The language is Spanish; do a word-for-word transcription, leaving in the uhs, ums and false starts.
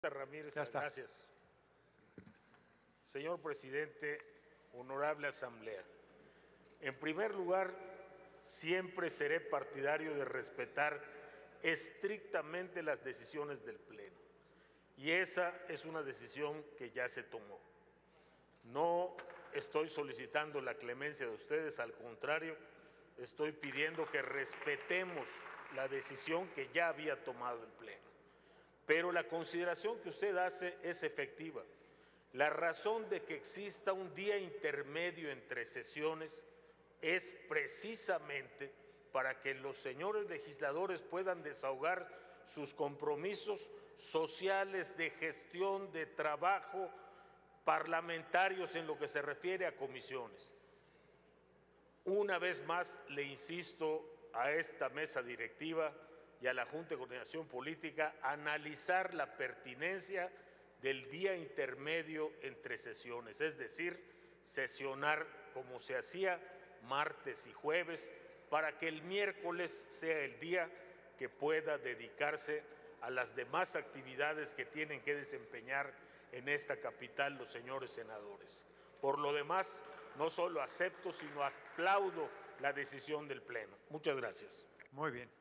Ramírez, gracias. Señor presidente, honorable asamblea, en primer lugar, siempre seré partidario de respetar estrictamente las decisiones del Pleno. Y esa es una decisión que ya se tomó. No estoy solicitando la clemencia de ustedes, al contrario, estoy pidiendo que respetemos la decisión que ya había tomado el Pleno. Pero la consideración que usted hace es efectiva. La razón de que exista un día intermedio entre sesiones es precisamente para que los señores legisladores puedan desahogar sus compromisos sociales, de gestión, de trabajo, parlamentarios en lo que se refiere a comisiones. Una vez más le insisto a esta mesa directiva y a la Junta de Coordinación Política analizar la pertinencia del día intermedio entre sesiones, es decir, sesionar como se hacía martes y jueves, para que el miércoles sea el día que pueda dedicarse a las demás actividades que tienen que desempeñar en esta capital los señores senadores. Por lo demás, no solo acepto, sino aplaudo la decisión del Pleno. Muchas gracias. Muy bien.